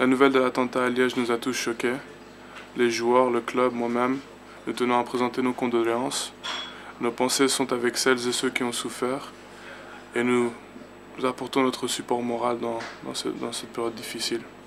La nouvelle de l'attentat à Liège nous a tous choqués. Les joueurs, le club, moi-même, nous tenons à présenter nos condoléances. Nos pensées sont avec celles et ceux qui ont souffert et nous apportons notre support moral dans cette période difficile.